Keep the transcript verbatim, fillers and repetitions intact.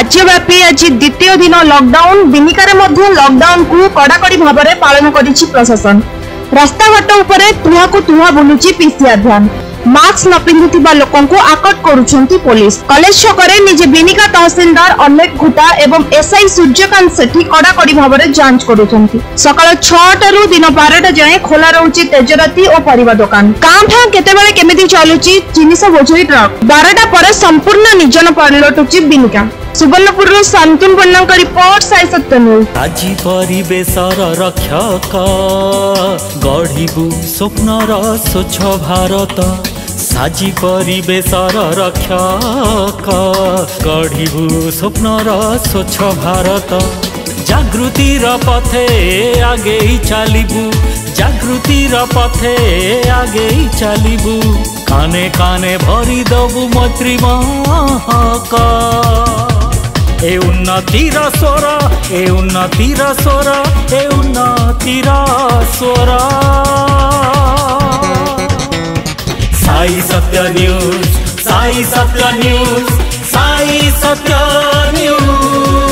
राज्यव्यापी आज द्वितीय दिन लॉकडाउन बिनिकार मध्य लॉकडाउन को कड़ाकड़ी भाव में पालन करिछि प्रशासन। रास्ताघाट उपरे तुहा को तुहा बुलुछि पीसीआर भ्यान। मास्क न पिंधुथिबा लोकन को आकट करुछंती पुलिस। कॉलेज छकरे निजे बिनिका तहसीलदार अनेक घुटा एवं एसआई सूर्यकांत सेठी कड़ाकड़ी भाव में जांच करुछंती। सकाळ छह रु दिन बारह जाए खोला रहुछि तेजराती और परिवा दुकान। काम ठा केतेबेले केमिति चलुछि जिनिस बोझई ट्रक। बारह पर संपूर्ण निर्जन पलटुछि बिनिका। सुवर्णपुर शांतुन बन्ना का रिपोर्ट साई सत्य न्यूज। आज परिवेशर रक्षक गढ़िबु स्वप्नर स्वच्छ भारत। साजी परिवेशर रक्षक गढ़िबु स्वप्नर स्वच्छ भारत। जागृतिर पथे आगे चलिबु जागृतिर पथे आगे चलिबु। काने काने भरी दबु मैत्री महक। ए उन्नतिर स्वर ए उन्नतिर स्वर ए उन्नतिर स्वर। साई सत्य न्यूज साई सत्य न्यूज साई सत्य न्यूज।